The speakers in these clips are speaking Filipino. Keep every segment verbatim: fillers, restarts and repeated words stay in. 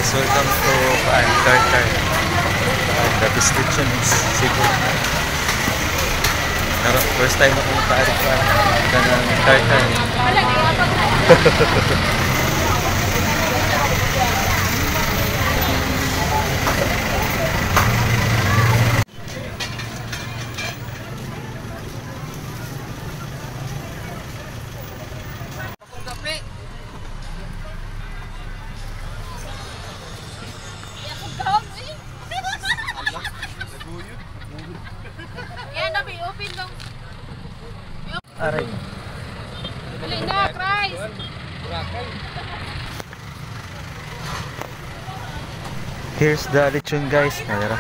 guys, welcome to Paan Karkar. Uh, the description is Cebu. Pero first time ako makaari pa ng Karkar. Aray. Bili na, Christ! Here's the lechon guys. Nara.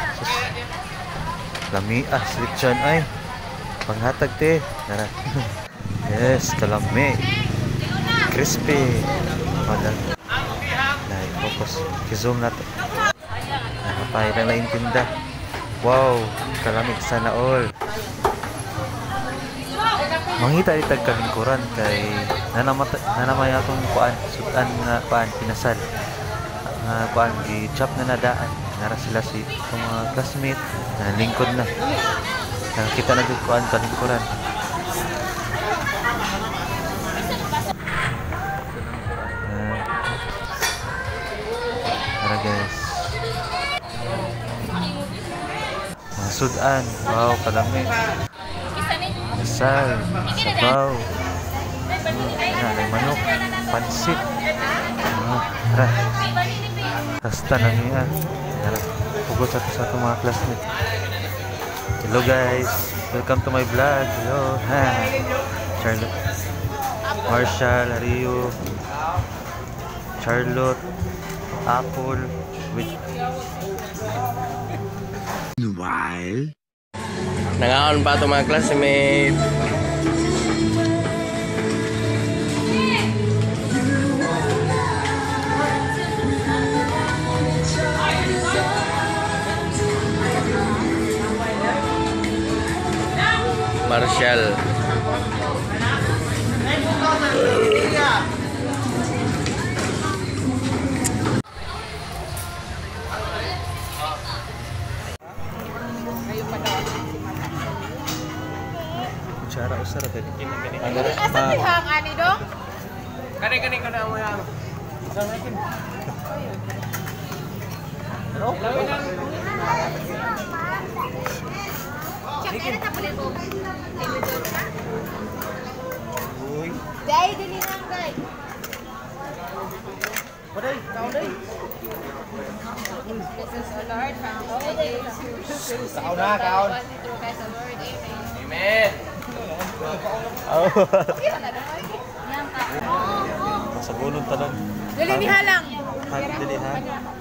Lami ah, lechon ay. Panghatag te. Nara. Yes, kalami. Crispy. Madal. Dahil focus. Kizoom na to. Nakapay na naintinda. Wow, kalamig sana all. Mangita itag kalingkuran kay nanamata nanamay atong kuan sudan nga kuan pinasal nga kuan gi chop na nadaan nara sila si itong mga classmate na lingkod na nakita na gud kuan kalingkuran. Nara guys mga sudan, wow kalami. Asal, sabaw, nanay manok, pansit, uh, tara, kasta na niya, tara, pugot sa sa itong mga classmates. Hello guys, welcome to my vlog. Hello, ha, Charlotte, Marshall, Rio, Charlotte, Apple, with while nangaon pa ito mga classmate. Marshall. Cara usar tadi. Asa tihang ani dong? Kani kani kana mo yang. Samakin. Oh, lawin lang. Chakera ta pala ko. Uy. Dai dili nang kay. Paday, tao day. This is a Lord found all days. Kaon na, kaon. Amen. Oh. Yan ka. Sa gulong talon. Dili ni halang. Hadi dili ha.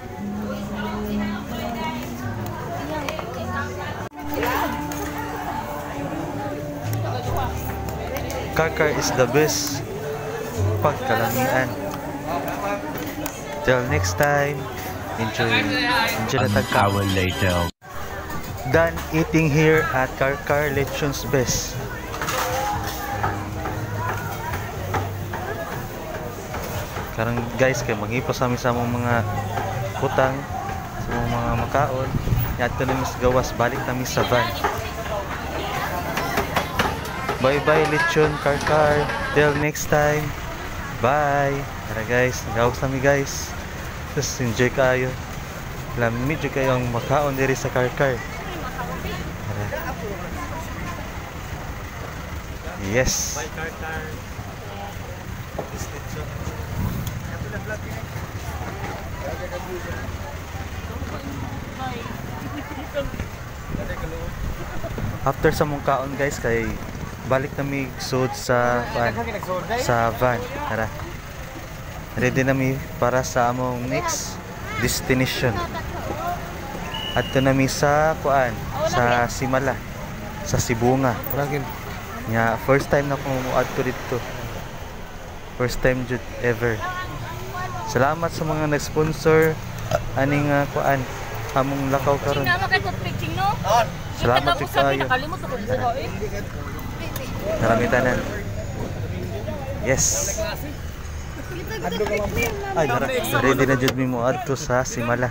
Karkar is the best pagkalamian. Till next time, enjoy. Enjoy na tagka. hour later. Done eating here at Karkar Lechon's Best. Karang guys, kay maghipas kami sa mga putang, sa mga makaon. Yato na mis gawas, balik kami sa van. Bye bye Lechon Karkar. Till next time. Bye. Tara guys, nagawas kami guys. Just enjoy kayo. Lamig jud kayo ang makaon diri sa Karkar. Tara. Yes. Bye Karkar. After sa mong kaon guys, kay balik kami sud sa van, sa van. Tara. Ready na mi para sa among next destination. Adto na mi sa kuan, sa Simala, sa Sibunga. Nya first time na ko adto dito. First time jud ever. Salamat sa mga nag-sponsor aning uh, kuan among lakaw karon. Salamat jud kayo. Narami tanan. Yes. Ay, dara. Ready na jud mi mo adto sa Simala.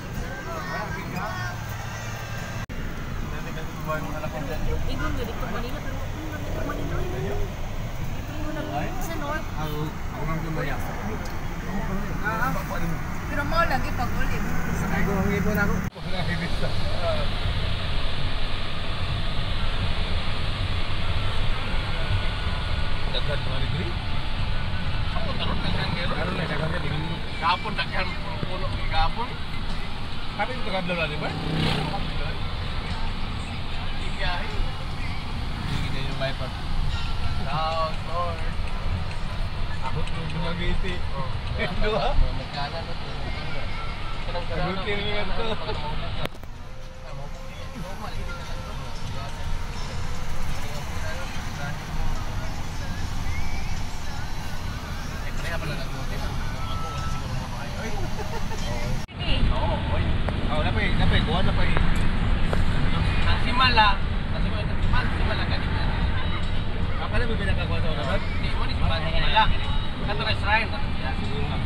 Pero mo lagi pag ulit. Kapon tak kan puno kapon. Tapi itu kan dulu ba? Iya. Ini yung wiper. Down, Lord. Ako tuh bunga giti. Oh, dua. Magkana no to. Rutin mo yan to. Oh, dapat dapat kuha na pa eh. Ang simala, ang simala, ang simala ganito. Apa na bibili ka kuha sa una? Di mo ni simala. Kato ka shrine.